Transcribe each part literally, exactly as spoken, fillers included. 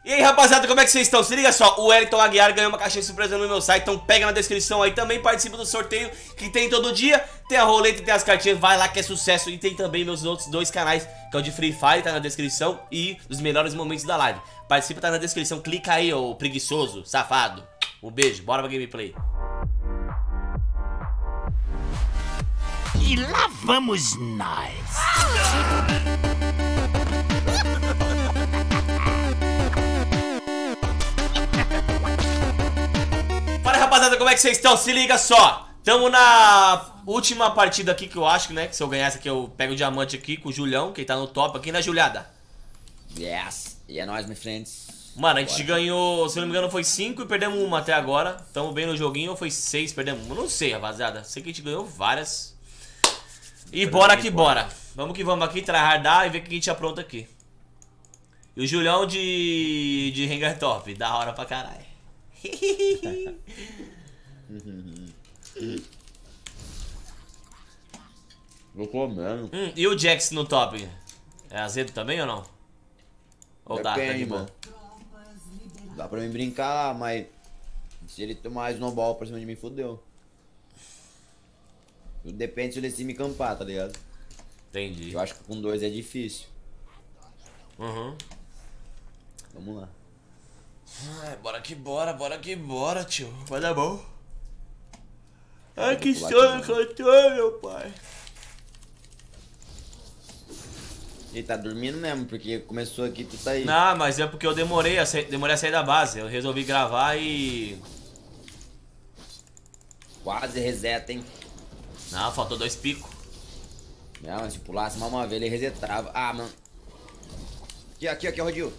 E aí, rapaziada, como é que vocês estão? Se liga só, o Wellington Aguiar ganhou uma caixinha surpresa no meu site, então pega na descrição aí, também participa do sorteio que tem todo dia. Tem a roleta, tem as cartinhas, vai lá que é sucesso. E tem também meus outros dois canais, que é o de Free Fire, tá na descrição, e os melhores momentos da live. Participa, tá na descrição, clica aí, ô preguiçoso, safado. Um beijo, bora pra gameplay. E lá vamos nós. Fala, rapaziada, como é que vocês estão? Se liga só, tamo na última partida aqui que eu acho, né, que se eu ganhar essa aqui eu pego o diamante aqui com o Julião, que tá no top aqui, né, Juliada? Yes, e é nóis, my friends. Mano, a gente Bora. ganhou, se não me engano foi cinco e perdemos uma até agora. Tamo bem no joguinho, ou foi seis, perdemos uma? Não sei, rapaziada, sei que a gente ganhou várias. E bora que bora. Vamos que vamos aqui, tryhardar e ver o que a gente apronta aqui. E o Julião de, de Rengar Top, da hora pra caralho. Vou comendo. Hum, e o Jax no top? É azedo também ou não? Ou dá, tá de boa? Mano. Dá pra mim brincar, mas se ele tomar snowball pra cima de mim, fodeu. Depende se ele se me campar, tá ligado? Entendi. Eu acho que com dois é difícil. Uhum. Vamos lá. Ai, bora que bora, bora que bora, tio. Vai dar bom. Ai, que sono que eu tô, meu pai. Ele tá dormindo mesmo, porque começou aqui, tu tá aí. Não, mas é porque eu demorei a, sa... demorei a sair da base. Eu resolvi gravar e... Quase reseta, hein? Não, faltou dois picos. Não, mas se pulasse mais uma vez, ele resetava. Ah, mano. Aqui, aqui, aqui, Rodil.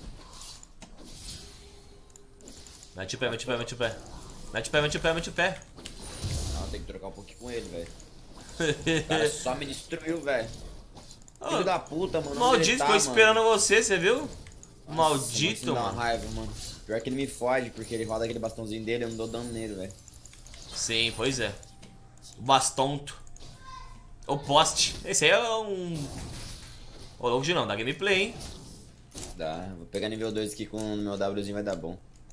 Mete o pé, mete o pé, mete o pé. Mete o pé, mete o pé, mete o pé. Não, tem que trocar um pouquinho com ele, velho. O cara só me destruiu, velho. Filho da puta, mano. Maldito, ficou esperando você, você viu? Nossa, Maldito, mano. mano. Dá raiva, mano. Pior que ele me foge, porque ele roda aquele bastãozinho dele e eu não dou dano nele, velho. Sim, pois é. O bastonto. O poste. Esse aí é um... Ô, louco de não, dá gameplay, hein? Dá, vou pegar nível dois aqui com o meu Wzinho, vai dar bom.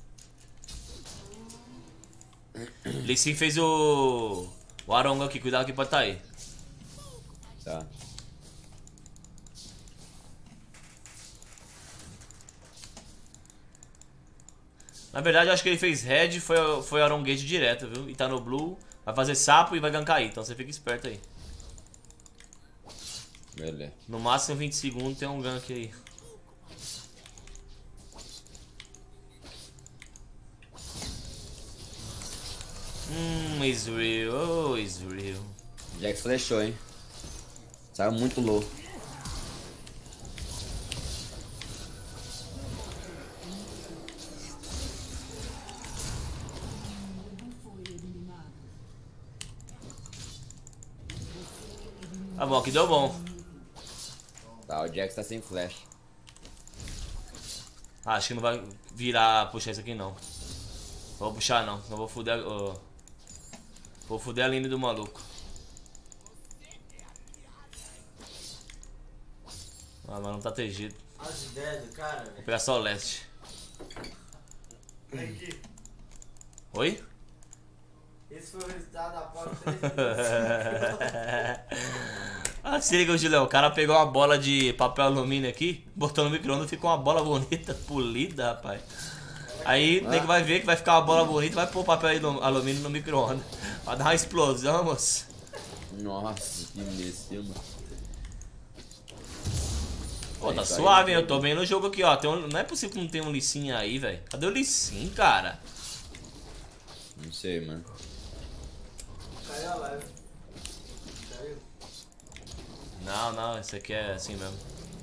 Lee Sin fez o... O Aronga aqui, cuidado que pode tá aí. Tá. Na verdade, eu acho que ele fez red, foi, foi Arongate direto, viu? E tá no blue, vai fazer sapo e vai gankar aí. Então você fica esperto aí. Beleza. No máximo vinte segundos tem um gank aí. Hum, Israel, oh Israel. Jax flechou, hein? Saiu muito low. Tá bom, aqui deu bom. Tá, o Jax tá sem flash. Ah, acho que não vai virar puxar isso aqui não. Vou puxar não, não vou fuder. Oh. Vou fuder a linha do maluco. Ah, mas não tá tegido. As ideias do cara, Vou velho. pegar só o leste. Aqui. Oi? Esse foi o resultado da porta. Ah, se liga, Julião. O cara pegou uma bola de papel alumínio aqui, botou no micro-ondas e ficou uma bola bonita, polida, rapaz. Aí o nego vai ver que vai ficar uma bola bonita e vai pôr papel alumínio no micro-ondas. Vai dar uma explosão, moço. Nossa, que imbecil, mano. Pô, tá suave, hein? Eu tô bem no jogo aqui, ó. Tem um... Não é possível que não tenha um Lee Sin aí, velho. Cadê o Lee Sin, cara? Não sei, mano. Caiu a live. Caiu. Não, não, esse aqui é assim mesmo.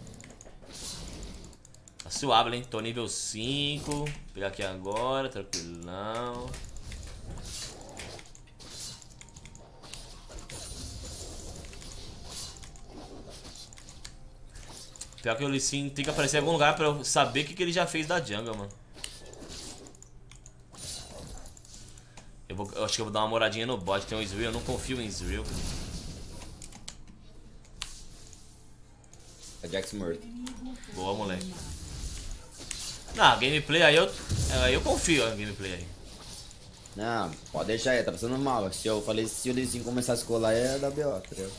Tá suave, hein? Tô nível cinco. Vou pegar aqui agora, tranquilão. Pior que o Lee Sin tem que aparecer em algum lugar pra eu saber o que, que ele já fez da jungle, mano. Eu, vou, eu acho que eu vou dar uma moradinha no bot. Tem um Israel, eu não confio em Israel. É Jax morto. Boa, moleque. Não, gameplay aí eu, aí eu confio no gameplay aí. Não, pode deixar aí, tá passando mal. Se eu falei, se o Lee Sin começasse a colar, é da B O, tá ligado?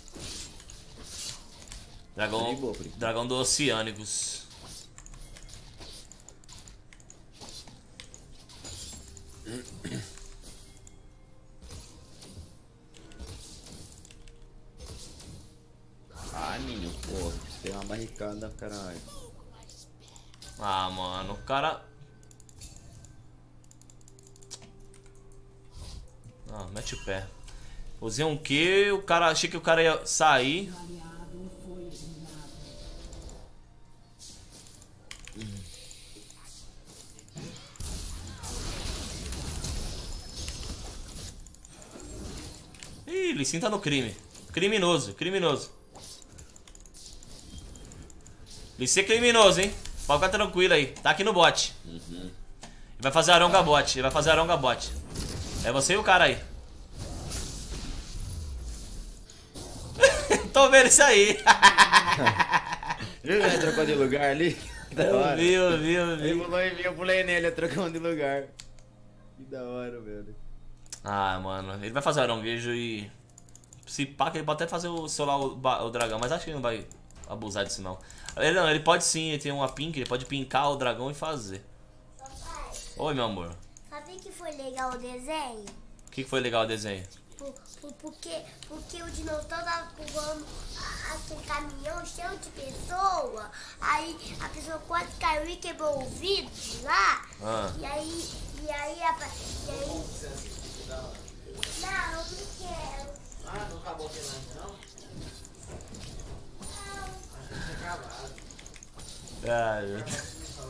Dragão, De boa, por enquanto. dragão do Oceânicos. Ah, menino, porra, tem uma barricada, caralho. Ah, mano, o cara... Ah, mete o pé. Usei um Q, o cara... Achei que o cara ia sair. Ih, Lee Sin tá no crime. Criminoso, criminoso. Lee Sin é criminoso, hein? Pode ficar tranquilo aí. Tá aqui no bot. Uhum. Ele vai fazer aronga bot. Ele vai fazer aronga bot. É você e o cara aí. Tô vendo isso aí. Viu que ele trocou de lugar ali? Que da Eu hora. vi, eu vi, eu Ele vi. pulou em mim, eu pulei nele, ele trocou de lugar. Que da hora, velho. Ah, mano. Ele vai fazer aronguejo e... Se pá, que ele pode até fazer o solar o, ba- o dragão. Mas acho que ele não vai abusar disso, não. Ele, não, ele pode sim. Ele tem uma pink. Ele pode pincar o dragão e fazer. Papai, Oi, meu amor. sabe que foi legal o desenho? O que que foi legal o desenho? Por, por, porque, porque o dinossauro tava pulando a- aquele caminhão cheio de pessoa. Aí a pessoa quase caiu e quebrou o vidro lá. Ah. E aí, e aí, a, e aí... Não, eu não quero. Ah, não acabou aquele ainda não? Achei que tinha acabado. Ai, meu Deus.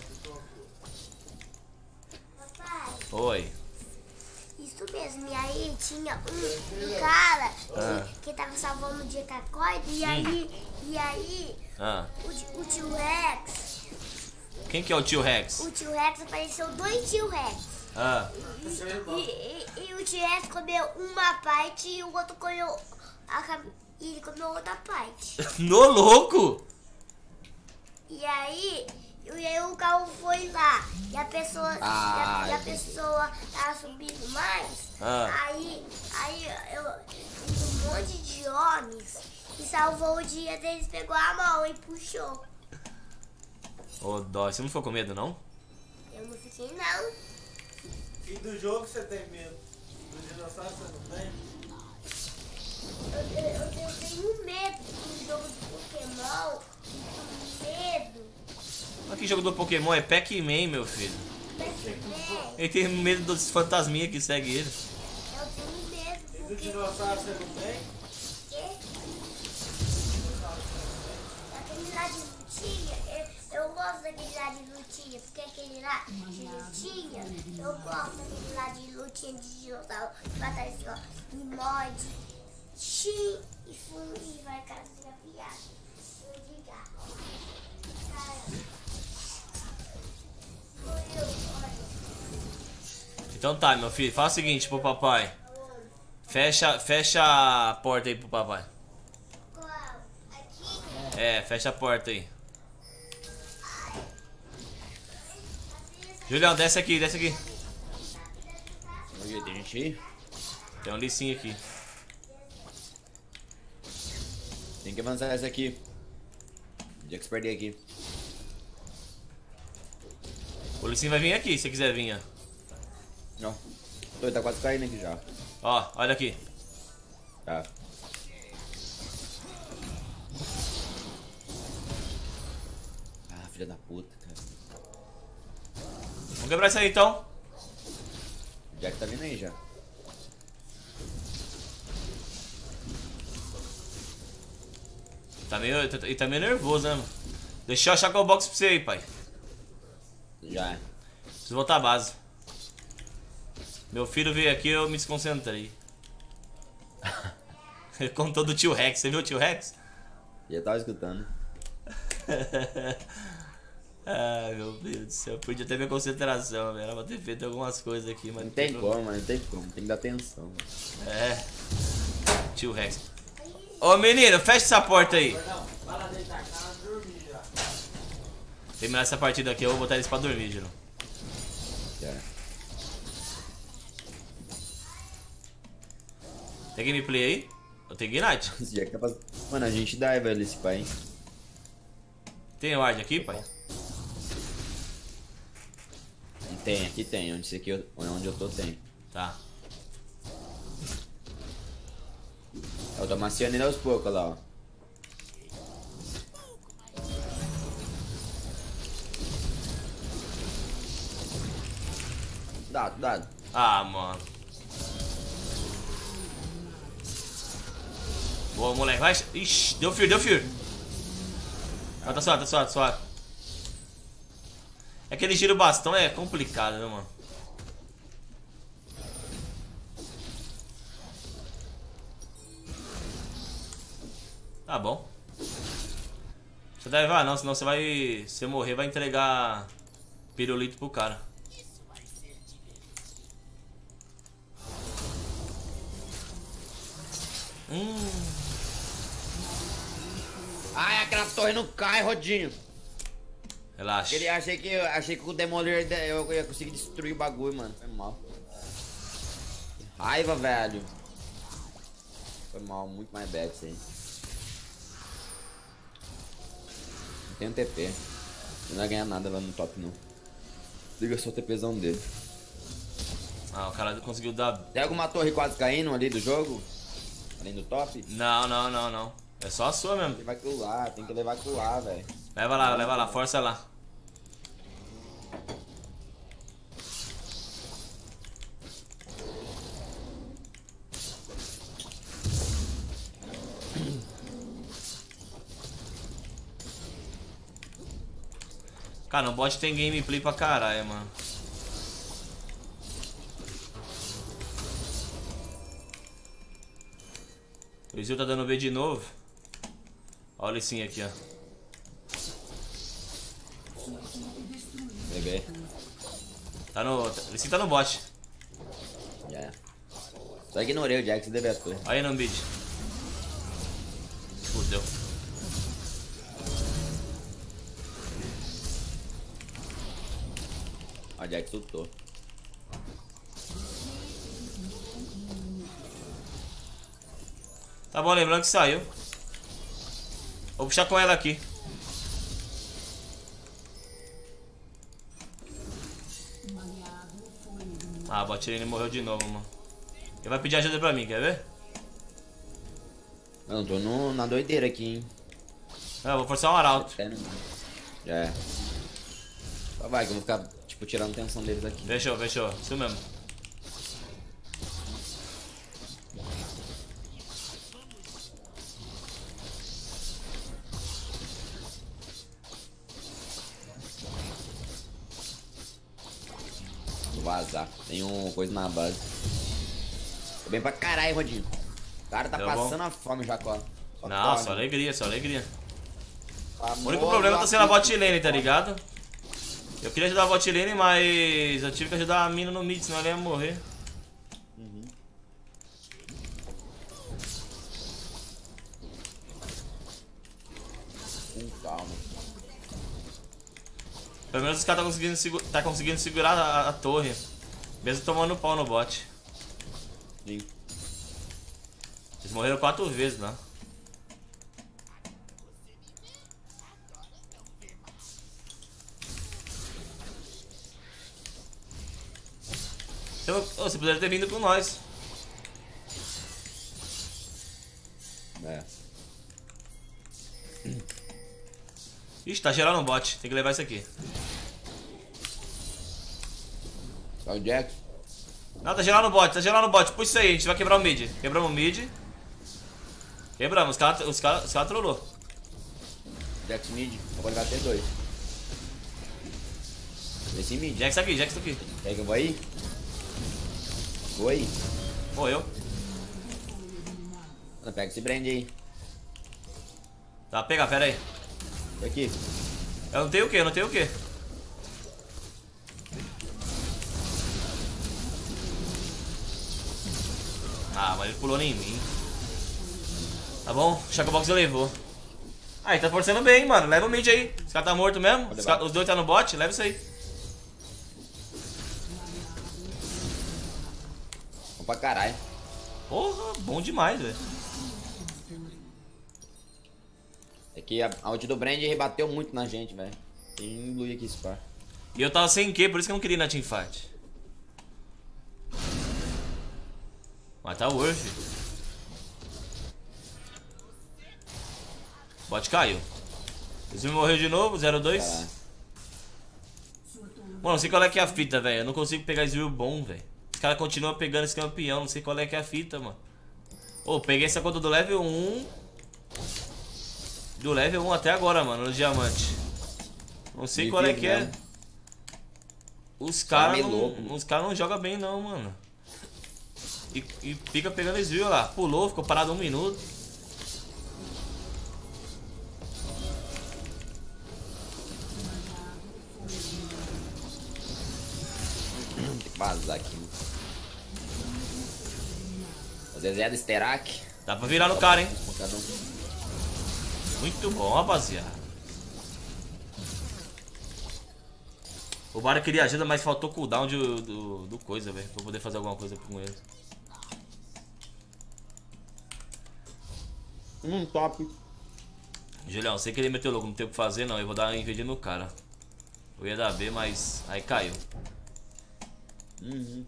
Papai, Oi. isso mesmo. E aí tinha um, um cara Ah. que, que tava salvando o dia com a corda. E aí, e aí Ah. o, ti- o tio Rex, Quem que é o tio Rex? o tio Rex apareceu dois tio Rex. Ah. E, e- e o tio Rex comeu uma parte e o outro comeu a cam- e ele comeu outra parte. No louco? E aí, e aí o carro foi lá e a pessoa, Ah, e a, e a entendi. pessoa tava subindo mais. Ah. Aí, aí eu um monte de homens e salvou o dia deles, pegou a mão e puxou. Ô, dó. Você não ficou com medo, não? Eu não fiquei não. E do jogo você tem medo? Do dinossauro você não tem? Eu, eu, eu tenho medo do jogo de Pokémon, tenho medo. Mas que jogo do Pokémon é Pac-Man, meu filho. Pac-Man. Ele tem medo dos fantasminha que segue ele. Eu tenho medo, E do porque dinossauro você não tem? quê? Aquele lá de lutinha, eu, eu gosto daquele lá de lutinha, porque aquele lá de lutinha, eu gosto daquele lá de lutinha de dinossauro, que batalha assim, ó, e morde, xim, e fuma e vai caçar piada. Eu digo, cara, foi eu, olha. Então tá, meu filho. Faz o seguinte pro papai. Fecha, fecha a porta aí pro papai. Qual? Aqui? É, fecha a porta aí. Julião, desce aqui, desce aqui. Oi, tem gente aí? Tem um licinho aqui. Tem que avançar essa aqui. Já que se perder aqui. O licinho vai vir aqui, se você quiser vir, ó. Não. Tô, tá quase caindo aqui já. Ó, olha aqui. Tá. Ah, filha da puta, cara. Vamos quebrar isso aí então. O Jack tá vindo aí já. Tá meio, ele tá meio nervoso, né, mano? Deixa eu achar qual box pra você aí, pai. Já. Preciso voltar à base. Meu filho veio aqui, eu me desconcentrei. Ele contou do tio Rex, você viu o tio Rex? Já tava escutando. Ai, meu Deus do céu, eu perdi até minha concentração, velho. Era pra ter feito algumas coisas aqui, mas Não tem como, mas não tem como. Tem que dar atenção. É. Tio Rex. Ô menino, fecha essa porta aí. Não, para deitar a cara e dormir já. Terminar essa partida aqui, eu vou botar eles pra dormir, Giro. É. Tem gameplay aí? Eu tenho Ignite. Esse é capaz... Mano, a gente dá, velho, esse pai, hein? Tem ward aqui, pai? Tem, aqui tem. Onde, esse aqui eu... Onde eu tô, tem. Tá. Eu tô maciando ele aos poucos lá, ó. Dado, dado. Ah, mano. Boa, moleque. Vai. Ixi, deu fear, deu fear. Ah, tá suave, tá suave, tá suave. É que ele gira o bastão, é complicado, né, mano? Tá bom. Você deve levar não, senão você vai... Se você morrer, vai entregar pirulito pro cara. Hum. Ai, aquela torre não cai, Rodinho. Relaxa. Ele, achei que, achei que com o Demolir eu ia conseguir destruir o bagulho, mano. Foi mal. Raiva, velho. Foi mal, muito mais bad isso aí. Não tem um T P. Não vai ganhar nada lá no top, não. Liga só o TPzão dele. Ah, o cara conseguiu dar... Tem alguma torre quase caindo ali do jogo? Além do top? Não, não, não, não. É só a sua mesmo. Tem que levar aquilo lá, tem que levar aquilo lá, velho. Leva lá, leva lá, força lá. Cara, no bot tem gameplay pra caralho, mano. O Izil tá dando B de novo. Olha esse aqui, ó. Bebê. Tá no... Esse tá no bot. Já. Yeah. Só ignorei o Jax e deve a torre. Aí no mid. Fudeu. O Jax lutou. Tá bom, lembrando que saiu. Vou puxar com ela aqui. Ah, a Botlane morreu de novo, mano. Ele vai pedir ajuda pra mim, quer ver? Eu não tô no, na doideira aqui, hein. Ah, eu vou forçar um arauto. É, não. Já é. Só vai que eu vou ficar, tipo, tirando atenção deles aqui. Fechou, fechou. Isso mesmo. Vou vazar. Tem um coisa na base. Tô bem pra caralho, Rodinho. O cara tá Deu passando bom. a fome já, ó. Só Não, corre. só alegria, só alegria. Amor, O único problema tá sendo a aqui. bot lane, tá ligado? Eu queria ajudar a bot lane, mas eu tive que ajudar a mina no mid, senão ela ia morrer. Uhum. Com calma. Pelo menos os caras tá conseguindo, segu tá conseguindo segurar a, a torre. Mesmo tomando pau no bot. Sim. Eles morreram quatro vezes lá. Então, ô, você poderia ter vindo com nós. É. Ixi, tá geral no bot. Tem que levar isso aqui. Só o Jax. Não, tá geral no bot, tá geral no bot. Puxa isso aí, a gente vai quebrar o mid. Quebramos o mid. Quebramos, os caras os cara, os cara trollou. Jax mid. Vou levar até dois. Esse mid. Jax tá aqui, Jax tá aqui. Quer que eu vou aí? Vou aí. Morreu. Mano, pega esse brand aí. Tá, pega, pera aí. Tô aqui. Eu não tenho o que, eu não tenho o que. Ah, mas ele pulou em mim. Tá bom, o Shaco Box levou. Ah, ele tá forçando bem, mano. Leva o mid aí. caras tá morto mesmo? Os, ca... Os dois tá no bot? Leva isso aí. Bom pra caralho. Porra, bom demais, velho. É que a, a ult do Brand rebateu muito na gente, velho. Tem um blue aqui, Spar. E eu tava sem Q, por isso que eu não queria ir na teamfight. Mas tá worth. Bot caiu. Esse morreu de novo, zero dois. Caralho. Mano, não sei qual é que é a fita, velho. Eu não consigo pegar Ezreal bom, velho. Os caras continuam pegando esse campeão. Não sei qual é que é a fita, mano. Ô, oh, peguei essa conta do level um. Do level um até agora, mano, no diamante. Não sei qual é que é. Os caras não, os cara não jogam bem não, mano. E, e fica pegando Ezreal lá. Pulou, ficou parado um minuto. Tem que vazar aqui. O Zezé do Sterak. Dá pra virar no cara, hein? Cada um. Muito bom, rapaziada. O Bara queria ajuda, mas faltou cooldown de, do, do coisa, velho. Pra poder fazer alguma coisa com ele. Hum, top. Julião, sei que ele meteu louco, não tem o que fazer não. Eu vou dar uma invadida no cara. Eu ia dar B, mas aí caiu. Uhum.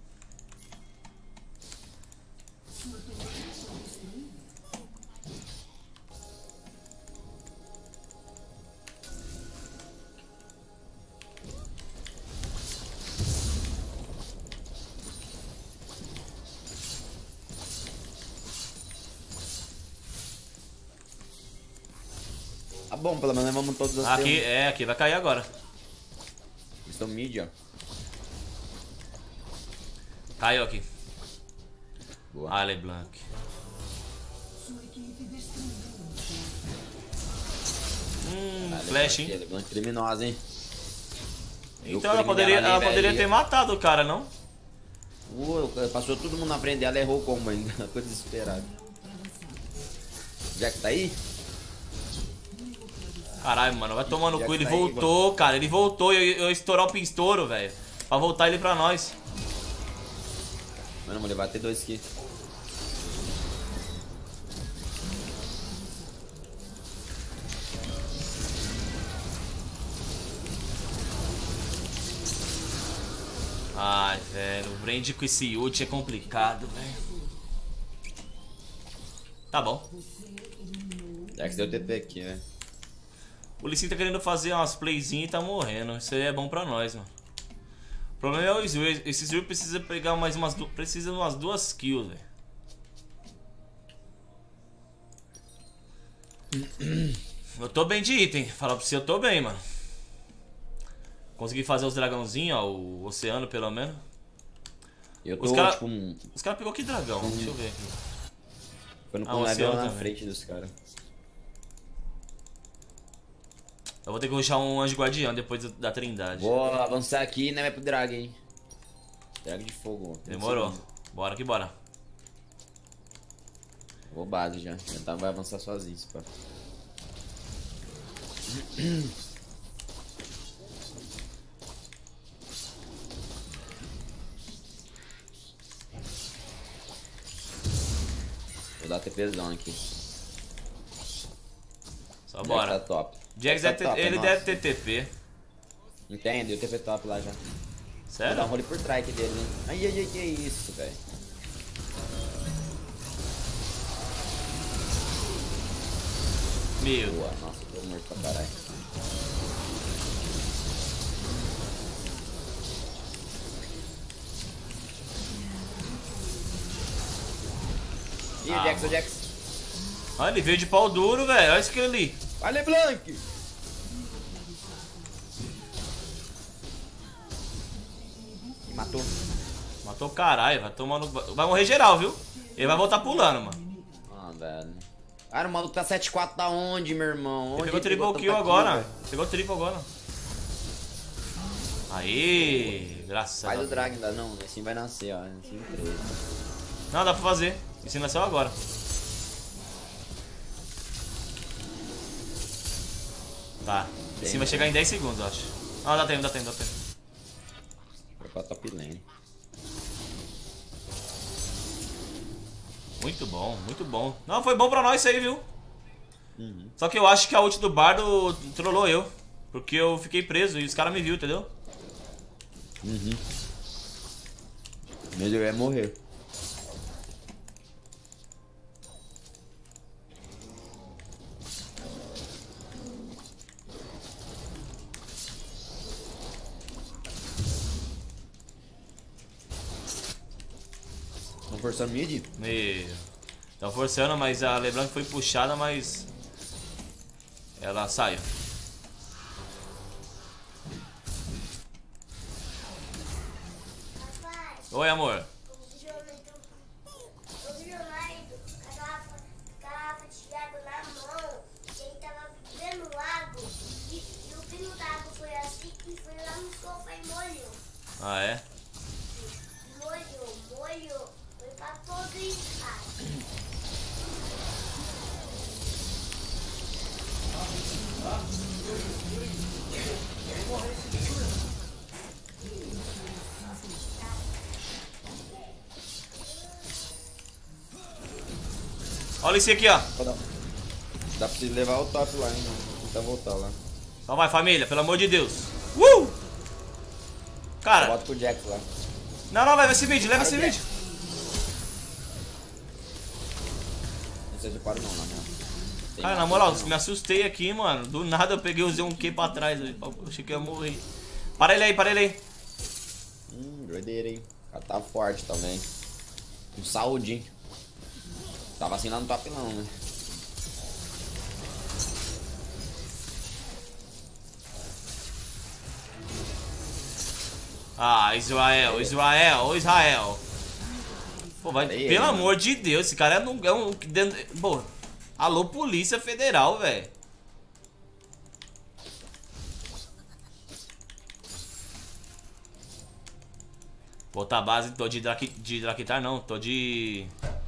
Tá bom, pelo menos vamos todos assim. Aqui, é, aqui vai cair agora. Estão mid, ó. Caiu aqui. Boa. Ah, LeBlanc. Hum, Caralho, flash, aqui, hein? LeBlanc criminosa, hein? Então ela poderia, ela poderia ter matado o cara, não? Uh, passou todo mundo na frente dela, errou o combo ainda. Ficou desesperado. Já que tá aí? Caralho, mano, vai tomar no Já cu. que Ele tá aí, voltou, cara. Ele voltou e eu, eu estourar o pinstouro, velho. Pra voltar ele pra nós. Mano, vou levar até dois aqui. Ai, velho, o Brand com esse ult é complicado, velho. Tá bom. Já que deu T P aqui, velho. O Lee Sin tá querendo fazer umas playzinhas e tá morrendo. Isso aí é bom pra nós, mano. O problema é o Ezreal. Esse Ezreal precisa pegar mais umas duas. Precisa de umas duas kills, velho. Eu tô bem de item. Falar pra você, eu tô bem, mano. Consegui fazer os dragãozinhos, ó. O oceano, pelo menos. Eu tô, Os caras tipo, um... Os caras pegou que dragão? Deixa eu ver aqui. Foi no Ah, um o level oceano na também. frente dos caras. Eu vou ter que rushar um anjo guardião depois da trindade. Vou avançar aqui e né, vai pro drag, hein. Drag de fogo. ó. Demorou. Bora que bora. Vou base já. Tentar vai avançar sozinho, pá. Vou dar TPzão aqui. Só Jax bora. tá top. Jax Tá deve ter- top, ele nossa. deve ter T P. Entende? O T P top lá já. Vou dar um Sério? rolê por trás dele, hein. Ai, ai, ai, que isso, velho. Meu. Boa, nossa, tô morto pra caralho. Ih, Ah, o Jax, o mano. Jax. Olha, ele veio de pau duro, velho. Olha isso que ali. Vai, LeBlanc! Matou. Matou o caralho. Vai tomar no... Vai morrer geral, viu? Ele vai voltar pulando, mano. Ah, velho. Cara, o maluco tá sete quatro da onde, meu irmão? Onde Ele pegou triple tanta kill kill, agora. velho? Pegou triple agora. Aí, graças a Faz o Deus. drag ainda não, assim vai nascer, ó. Assim, três. Não, dá pra fazer. Isso nasceu agora. Tá. Sim, vai chegar em dez segundos, eu acho. Ah, dá tempo, dá tempo, dá tempo. Vai pra top lane. Muito bom, muito bom. Não, foi bom pra nós isso aí, viu? Uhum. Só que eu acho que a ult do Bardo trollou eu. Porque eu fiquei preso e os caras me viram, entendeu? Uhum. Mas ele vai morrer. Estão forçando mid? Meu. Estão forçando, mas a LeBlanc foi puxada, mas... ela saiu. Rapaz, Oi, amor. o Leonardo, o Leonardo, com a garrafa, garrafa de água na mão, e ele tava bebendo água, e, e o pino da água foi assim, e foi lá no sofá e molhou. Ah, é? Molhou, molhou, foi pra todo isso, Olha esse aqui, ó. Dá, dá pra você levar o top lá, hein? Tentar voltar lá. Então vai, família, pelo amor de Deus. Uh! Cara, Bota pro Jax lá. não, não, leva esse mid, leva esse mid. Não sei se eu paro não, na minha. Tem Cara, na mais moral, não. me assustei aqui, mano. Do nada eu peguei e usei um Q pra trás. Eu achei que eu ia morrer. Para ele aí, para ele aí. Hum, doideira, hein? O cara tá forte também. Com saúde, hein? Tava assim lá no top não, né? Ah, Israel, Israel, Israel. Pô, vai, Aí, pelo aí, amor de Deus, esse cara é um... É um dentro- pô, alô, Polícia Federal, velho. Botar a base, tô de, Draki, de Drakitar não, tô de...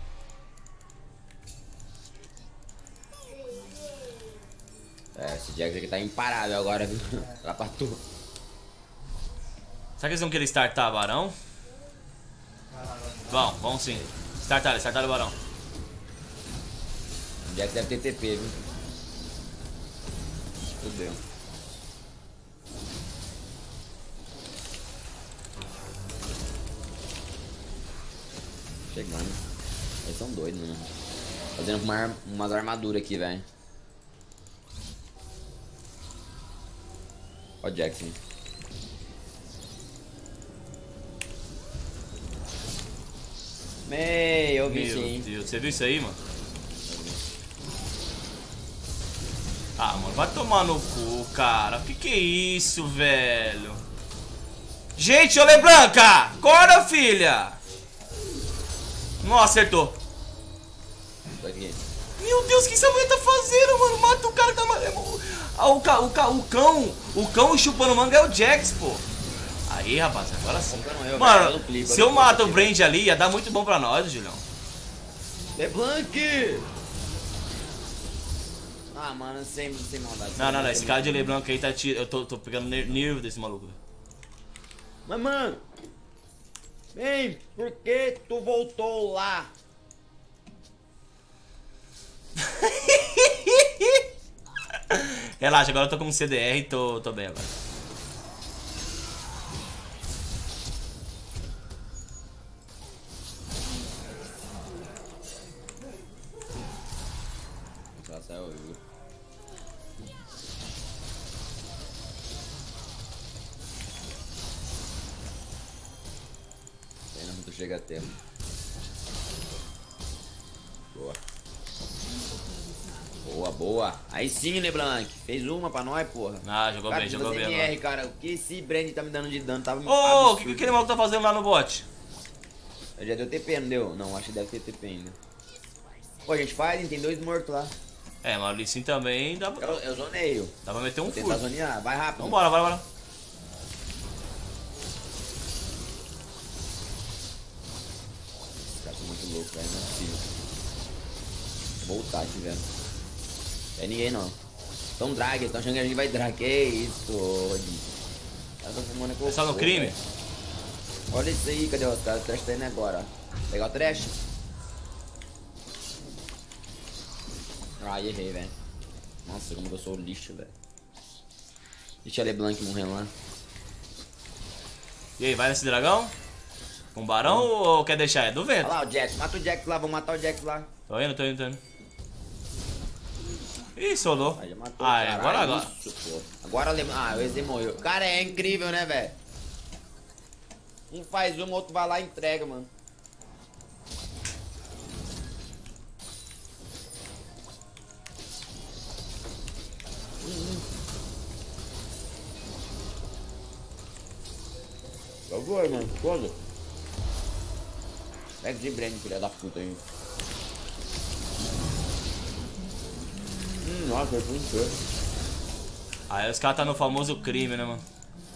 É, esse Jax aqui tá imparável agora, viu? Lá pra tu. Será que eles vão querer startar Barão? Vão, vão sim. Startar, startar o Barão. O Jax deve ter T P, viu? Fudeu. Chegando. Eles são doidos, mano. Fazendo uma, ar- umas armaduras aqui, velho. Ó o Jackson. Mei, eu vi Meu sim. Deus, você viu isso aí, mano? Ah, mano, vai tomar no cu, cara. Que que é isso, velho? Gente, ô Leblanca! Acorda, filha! Não acertou. Vai aqui. Meu Deus, o que essa mulher tá fazendo, mano? Mata o cara que tá... Ah, o, ca, o, ca, o cão, o cão chupando manga é o Jax, pô. Aí, rapaz, agora sim. Comprando eu, velho, Mano, eu clico, se eu eu não mato o clico. Brand ali, ia dar muito bom pra nós, Julião. LeBlanc! Ah, mano, sem, sem maldade. Não, não, não, esse cara de LeBlanc aí tá tirando. Eu tô, tô pegando ner- nervo desse maluco. Mas, mano, vem, por que tu voltou lá? Relaxa, agora eu tô com um C D R e tô, tô bem agora. Já saiu, viu? Pena muito chega a tempo. Boa. Boa, boa. Aí sim, LeBlanc. Fez uma pra nós, porra. Ah, jogou Cara, bem, jogou bem M agora. R, cara. O que esse Brand tá me dando de dano? Tava Ô, o que, que absurdo. aquele maluco tá fazendo lá no bot? Eu já deu T P, não deu? Não, acho que deve ter T P ainda. Pô, a gente faz, tem dois mortos lá. É, mas ali sim também dá pra, Eu, eu zoneio. dá pra meter um Vou tentar furo. zonear. Vai rápido. Então bora, bora, bora. Os caras são muito loucos, velho. Não é possível. Vou voltar aqui, velho. Não tem ninguém, não. Tão drag, estão achando que a gente vai drag. Que isso, Rodi. É só no crime? Véio. Olha isso aí, cadê os caras? O trash tá indo agora. Pegar o trash. Ai, errei, velho. Nossa, como eu sou lixo, velho. Deixa a LeBlanc morrendo lá. E aí, vai nesse dragão? Com um barão hum. ou quer deixar? É do vento. Olha lá o Jax, mata o Jax lá, vamos matar o Jax lá. Tô indo, tô indo, tô indo. Ih, solou. Aí já matou, ah, é, agora, agora. Isso, pô. Agora o Le... Ah, o Eze morreu. Cara, é incrível, né, velho? Um faz uma, o outro vai lá e entrega, mano. Eu vou, mano. Foda. Pega de Brand, filha da puta aí. Hum, nossa, eu fui inteiro. Aí os caras tá no famoso crime, né, mano?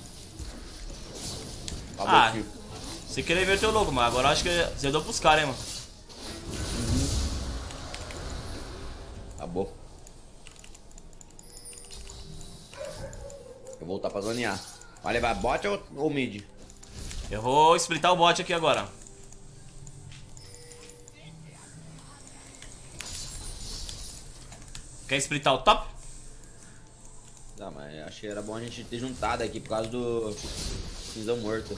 Acabou ah, aqui. você querer ver teu louco, mas agora acho que você deu pros caras, hein, mano. Uhum. Acabou. Eu vou voltar pra zonear. Vai levar bot ou, ou mid? Eu vou splitar o bot aqui agora. Quer splitar o top? Não, mas acho que era bom a gente ter juntado aqui por causa do cinzão morto.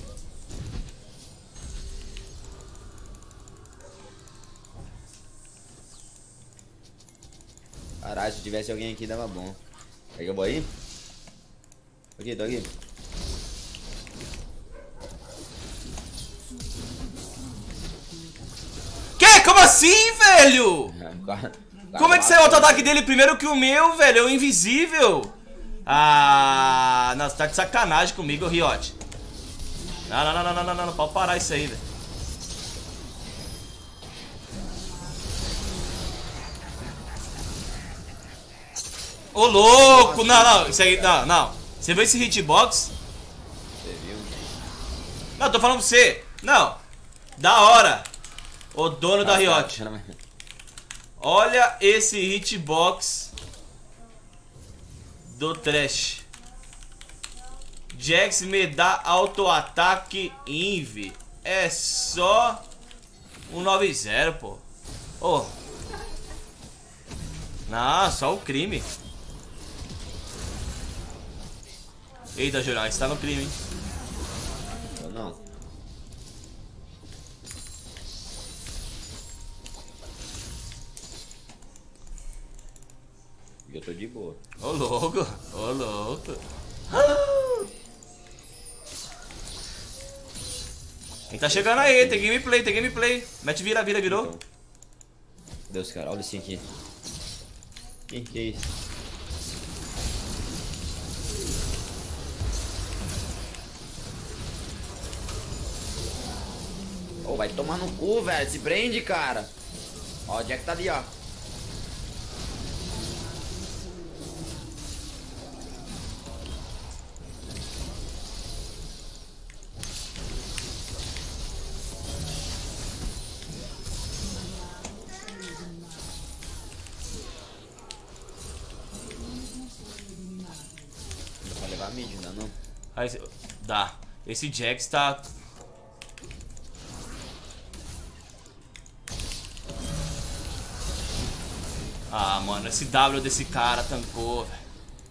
Caralho, se tivesse alguém aqui dava bom. Aí eu vou aí? Tô aqui, tô aqui. Que? Como assim, velho? Como é que você auto ataque dele primeiro que o meu, velho? É o invisível. Ah, não, você tá de sacanagem comigo, Riot. Não, não, não, não, não, não, não, não pode parar isso aí, velho. Ô, louco! Não, não, isso aí, não, não. Você viu esse hitbox? Você viu? Não, tô falando pra você. Não. Da hora. O dono da Riot. Olha esse hitbox do Trash. Jax me dá auto-ataque inv. É só um nove zero, pô. Oh. Não, só o crime. Eita, Jornal, você tá no crime, hein? Eu não. Eu tô de boa. Ô louco, ô louco. Quem tá chegando aí? Tem gameplay, tem gameplay. Mete vira, vira, virou. Então. Deus, cara, olha esse aqui. Que que é isso? Oh, vai tomar no cu, velho. Se prende, cara. Ó, o Jack tá ali, ó. Não vai levar mid, ainda não? Aí, dá. Esse Jax tá... Ah, mano, esse W desse cara tancou, velho.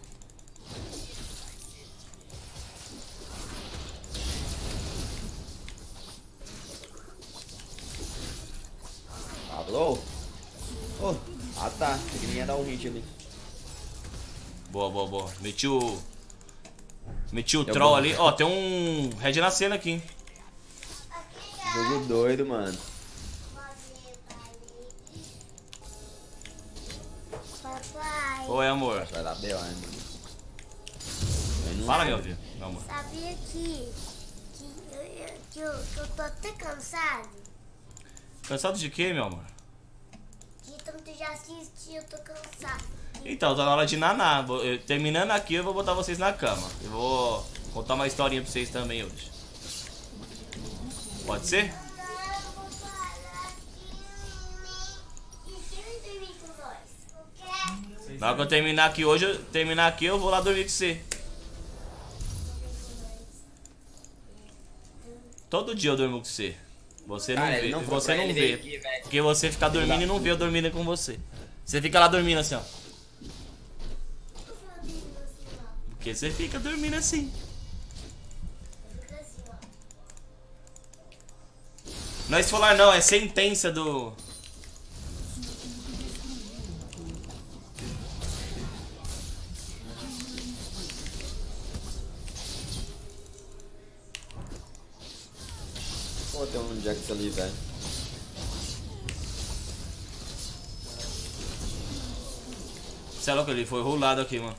Alô? Oh. Ah, tá. Eu queria dar um hit ali. Boa, boa, boa. Meti o... Meti o troll ali. Ó, tem um Red na cena aqui, hein. Jogo doido, mano. Papai, Oi, amor. Vai dar B O, né? Fala, meu filho. Meu amor. sabia que, que, eu, eu- que, eu, que eu tô até cansado? Cansado de quê, meu amor? De tanto já assistir, eu tô cansado. Então, tá na hora de naná. Vou- eu- Terminando aqui, eu vou botar vocês na cama. Eu vou contar uma historinha pra vocês também hoje. Pode ser? Eu vou falar que e quem vai dormir com nós? O quê? Na hora que eu terminar aqui hoje, eu terminar aqui, eu vou lá dormir com você. Todo dia eu durmo com você. Você não Cara, vê, ele não foi você pra não ele vê. vir aqui, velho. Porque você fica dormindo e não vê eu dormindo com você. Você fica lá dormindo assim, ó. Porque você fica dormindo assim. Não é esfolar não, é sentença do... Pô, tem um Jax ali, velho. Você é louco, ele foi rolado aqui, mano.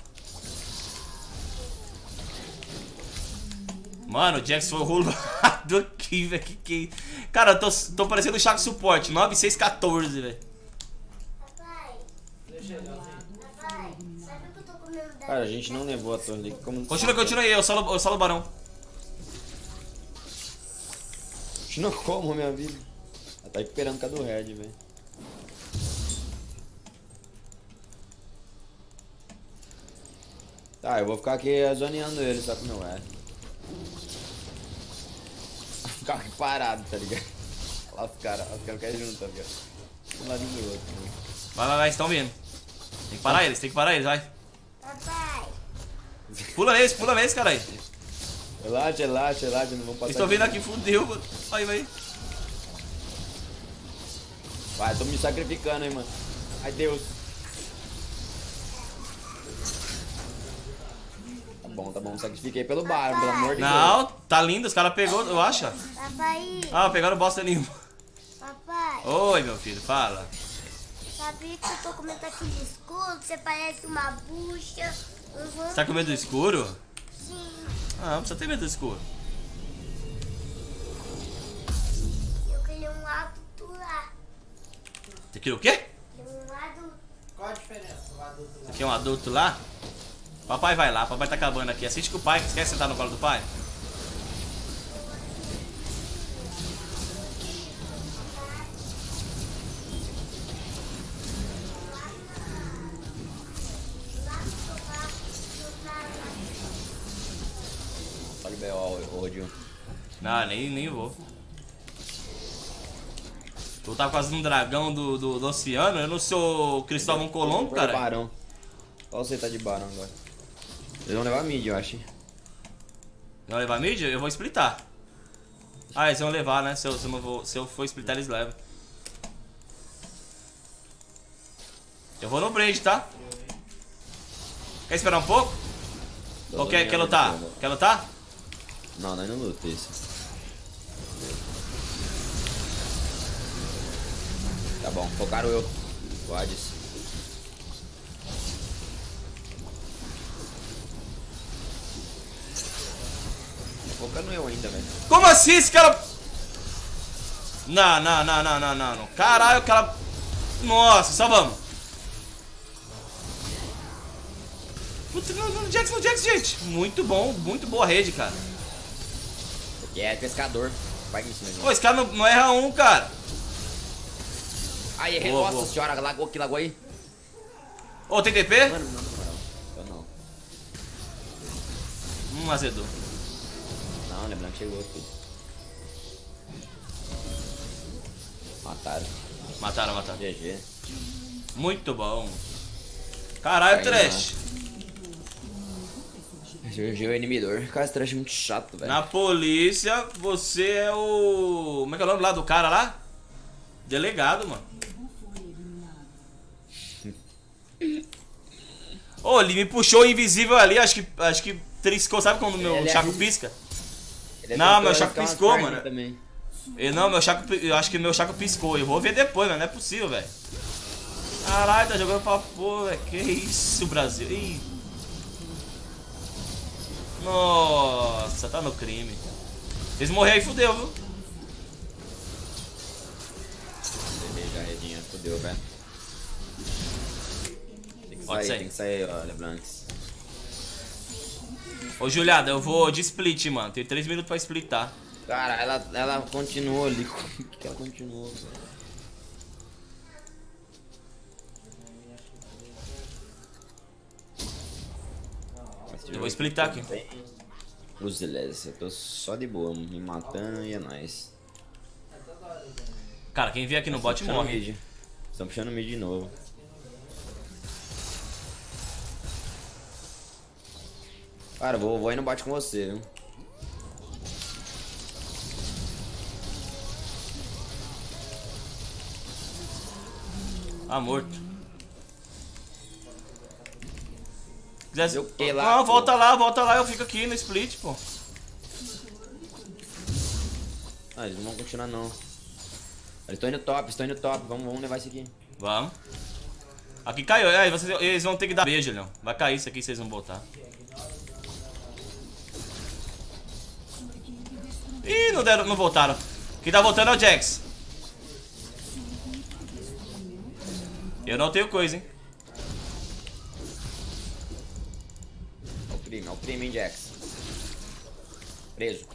Mano, o Jax foi rolado aqui, velho. Que que... Cara, eu tô, tô parecendo o Chaco Suporte. nove seis um quatro, velho. Papai, papai, sabe o que eu tô comendo da Cara, a gente não levou a torre ali. Como... Continua, continua aí, eu solo, eu solo o barão. A gente não como, minha vida. Ela tá esperando cadê o Red, velho. Tá, eu vou ficar aqui zoneando ele, só que não é. Ficar aqui parado, tá ligado? Olha lá os caras, os caras querem junto, tá ligado? Um lado do outro. Né? Vai, vai, vai, estão vindo. Tem que parar eles, tem que parar eles, vai. Papai, Pula neles, pula neles, caralho. Relaxa, relaxa, relaxa, não vamos passar. Eles estão vindo aqui, fudeu, mano. Vai, vai. Vai, tô me sacrificando, hein, mano. Ai, Deus. Tá bom, tá bom, sacrifiquei pelo bar, pelo amor de Deus. Não, tá lindo, os caras pegou, eu acho. papai, Ah, pegaram bosta nenhuma. papai, Oi, meu filho, fala. sabia que eu tô comendo aquele escuro? Você parece uma bucha, um Você tá com medo do escuro? Sim, Ah, não precisa ter medo do escuro. eu queria um adulto lá. Você queria o quê? Um adulto. Qual a diferença do adulto lá? Você quer um adulto lá? Papai vai lá, papai tá acabando aqui. Assiste com o pai, você quer sentar no colo do pai? Olha o B O, ô Rodinho. Não, nem, nem vou. Tu tá quase um dragão do, do, do oceano? Eu não sou o Cristóvão Colombo, Foi cara. Barão. Só você tá de barão agora. Eles vão levar mid, eu acho. Não levar mid? Eu vou splitar. Ah, eles vão levar, né? Se eu, se eu, não vou, se eu for splitar, eles levam. Eu vou no braid, tá? Quer esperar um pouco? Ou quer, quer lutar? Quer lutar? Não, nós não luta isso. Tá bom, focaram eu. O Hades. Tô focando eu ainda, velho. Como assim esse cara... Não, não, não, não, não, não, não. Caralho, o cara... Nossa, só vamos. Putz, no, no Jax, no Jax, gente. Muito bom, muito boa rede, cara. Porque é pescador. Vai em cima, gente. Pô, esse cara não, não erra um, cara. Ai, errei. Boa, Nossa boa. senhora, lagou aqui, lagou aí. Ô, tem T P? Mano, não, não, não. Eu não. Hum, azedou. Não, lembrando que chegou, filho. Mataram. Mataram, mataram. G G. Muito bom. Caralho, Aí, trash. G G é o inibidor. Cara, esse trash é muito chato, velho. Na polícia, você é o... Como é que é o nome lá do cara lá? Delegado, mano. Ô, ele me puxou invisível ali, acho que, acho que triscou, sabe quando o meu Ele é chaco ruim. pisca? Ele é Não, doutor, meu ele chaco fica umas piscou, pernas mano. Também. Eu, não, meu chaco, pi- eu acho que meu chaco piscou, eu vou ver depois, mano, não é possível, velho. Caralho, tá jogando pra porra, velho, que isso, Brasil. Ih. Nossa, tá no crime. Vocês morreram aí, fudeu, viu? Beleza, a redinha, fodeu, velho. Tem que Pode sair, sair. tem que sair, ó, Leblancs. Ô, Juliada, eu vou de split, mano. Tem três minutos pra splitar. Cara, ela, ela continuou ali. Como que ela continuou, velho? Eu vou splitar aqui. Bem useless, eu tô só de boa, me matando e é nóis. Cara, quem vier aqui no bot morre. Estão puxando mid de novo. Cara, vou, vou ir no bot com você, viu? Ah, morto. Quisesse... Eu que lá, Não, pô. volta lá, volta lá, eu fico aqui no split, pô. Ah, eles não vão continuar não. Eles estão indo top, estão indo top, vamos, vamos levar isso aqui. Vamos. Aqui caiu, aí vocês, eles vão ter que dar beijo, Leão. Vai cair isso aqui, vocês vão voltar. Ih, não deram, não voltaram. Quem tá voltando é o Jax. Eu não tenho coisa, hein. É o primo, é o primo, hein, Jax. Preso.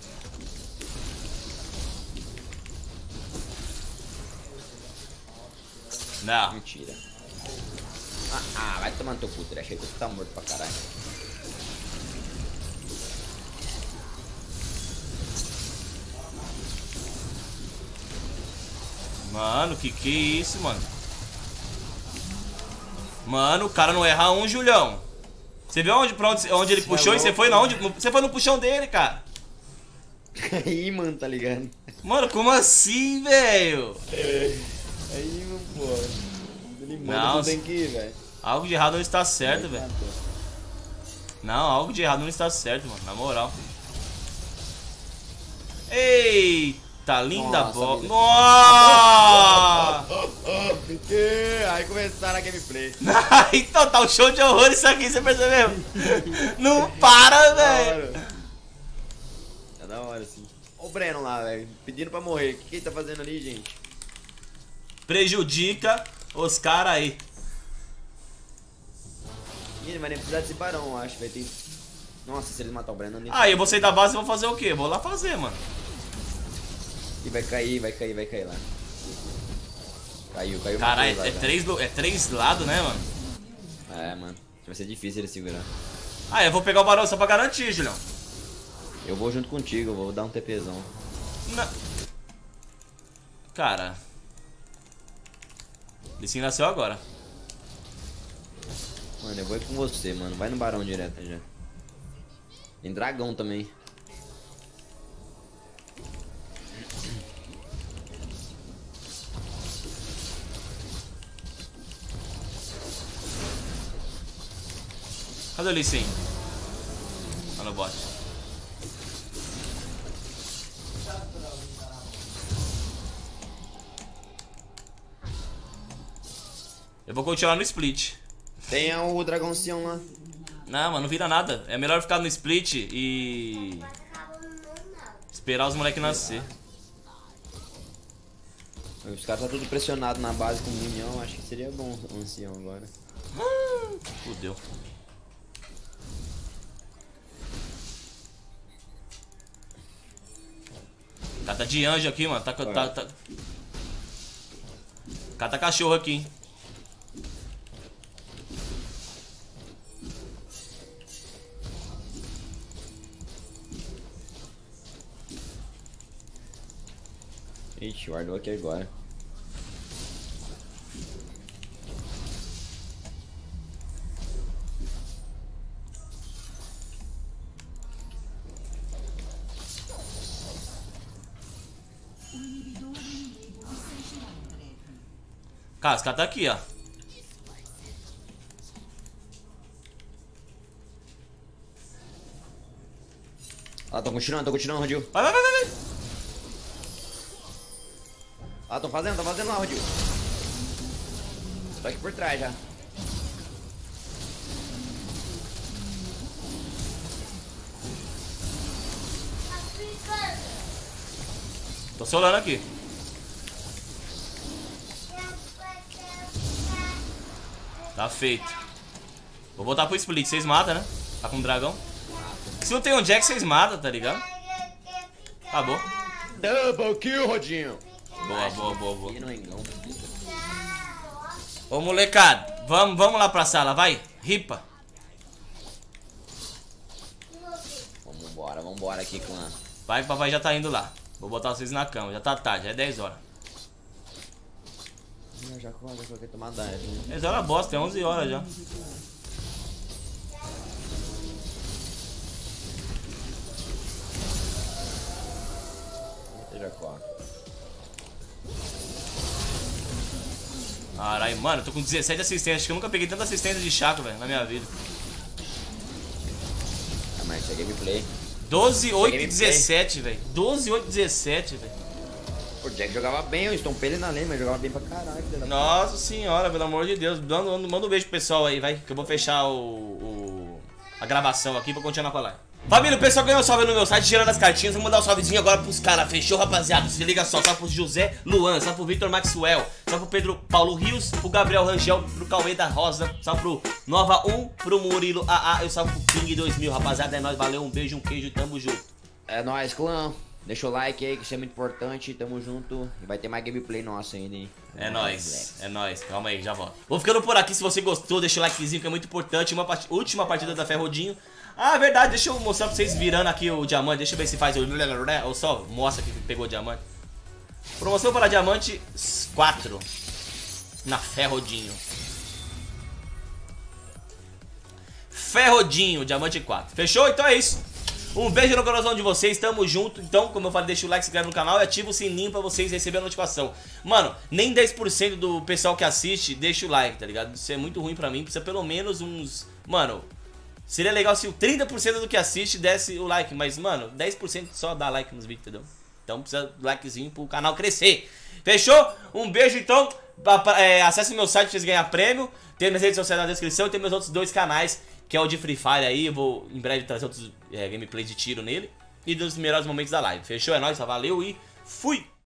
Não. Mentira. Ah, ah, vai tomar no teu puto, achei que tu tá morto pra caralho. Mano, que que é isso, mano? Mano, o cara não erra um, Julião. Você viu onde, pra onde, onde ele Cê puxou é e você foi na onde? Você foi no puxão dele, cara. Aí, mano, tá ligado? Mano, como assim, velho? Aí, mano, pô. Ele manda, Não, não tem que ir, velho. Algo de errado não está certo, velho. Não, algo de errado não está certo, mano. Na moral. Eita, linda Nossa, bola. vida. Nossa! Que? Aí começaram a gameplay. Então tá um show de horror isso aqui, você percebeu? Não para, velho. É da hora, sim. Ó o Breno lá, velho. Pedindo pra morrer. O que, que ele tá fazendo ali, gente? Prejudica os caras aí. Ih, ele vai nem precisar desse barão, eu acho. Vai ter... Nossa, se ele matar o Breno... Nem... Aí eu vou sair da base e vou fazer o quê? Vou lá fazer, mano. E vai cair, vai cair, vai cair lá. Caiu, caiu. Caralho, matou é, lá, já. três, é três lados, né, mano? É, mano. Vai ser difícil ele segurar. Ah, eu vou pegar o barão só pra garantir, Julião. Eu vou junto contigo, eu vou dar um TPzão. Não. Cara. Lissin nasceu agora. Mano, eu vou ir com você, mano. Vai no barão direto já. Tem dragão também. Cadê o Lissin? Tá no bot. Eu vou continuar no split. Tem o dragão Sião lá. Não, mano, não vira nada. É melhor ficar no split e esperar os moleques nascer. Os caras tá tudo pressionado na base com o Minion. Acho que seria bom o ancião agora. Hum, fudeu. O cara tá de anjo aqui, mano. Tá, tá, tá... O cara tá cachorro aqui, hein. Ixi, guardou aqui agora. Cara, esse cara tá aqui, ó. Ah, tô continuando, tô continuando, Rodil. Vai, vai, vai, vai. Ah, tô fazendo, tô fazendo lá, Rodil. Tô aqui por trás já. Tô solando aqui. Tá feito. Vou voltar pro split. Vocês matam, né? Tá com um dragão. Se não tem um Jack, vocês matam, tá ligado? Acabou. Double kill, Rodinho. Boa, boa, boa, boa. E no engão. Ô, molecada. Vamos, vamos lá pra sala, vai. Ripa. vambora aqui, clã. Vai que papai já tá indo lá. Vou botar vocês na cama, já tá tarde, já é dez horas. Eu já coloquei tomar dano. dez horas bosta, é onze horas já. Já corre. Caralho, mano, eu tô com dezessete assistências. Acho que eu nunca peguei tanta assistência de Chaco, velho, na minha vida. Ah, mas isso é gameplay. doze, oito e gameplay. dezessete, velho. doze, oito e dezessete, velho. O Jack jogava bem, eu estompei ele na lane, mas jogava bem pra caralho. filho da Nossa senhora, pelo amor de Deus. Manda, manda um beijo pro pessoal aí, vai. Que eu vou fechar o, o a gravação aqui pra continuar com a live. Família, o pessoal ganhou um salve no meu site, gerando as cartinhas. Vou mandar um salvezinho agora pros caras. Fechou, rapaziada? Se liga só. Salve pro José Luan, salve pro Victor Maxwell, salve pro Pedro Paulo Rios, pro Gabriel Rangel, pro Cauê da Rosa, salve pro Nova um, pro Murilo A A. Eu salve pro King dois mil, rapaziada. É nóis, valeu, um beijo, um queijo, tamo junto. É nóis, clã. Deixa o like aí, que isso é muito importante. Tamo junto. E vai ter mais gameplay nosso ainda, hein? É nóis, é nóis. Calma aí, já volto. Vou ficando por aqui. Se você gostou, deixa o likezinho que é muito importante. Uma part... última partida da Ferrodinho. Ah, verdade, deixa eu mostrar pra vocês virando aqui o diamante. Deixa eu ver se faz o... ou só mostra que pegou o diamante. Promoção para diamante quatro na Ferrodinho. Ferrodinho, diamante quatro. Fechou? Então é isso. Um beijo no coração de vocês, tamo junto. Então, como eu falei, deixa o like, se inscreve no canal e ativa o sininho pra vocês receberem a notificação. Mano, nem dez por cento do pessoal que assiste deixa o like, tá ligado? Isso é muito ruim pra mim, precisa pelo menos uns... Mano, seria legal se o trinta por cento do que assiste desse o like, mas, mano, dez por cento só dá like nos vídeos, entendeu? Então precisa do likezinho pro canal crescer. Fechou? Um beijo, então. É, acesse meu site pra vocês ganharem prêmio. Tem minhas redes sociais na descrição e tem meus outros dois canais, que é o de Free Fire aí. Eu vou em breve trazer outros é, gameplays de tiro nele e dos melhores momentos da live. Fechou? É nóis, valeu e fui!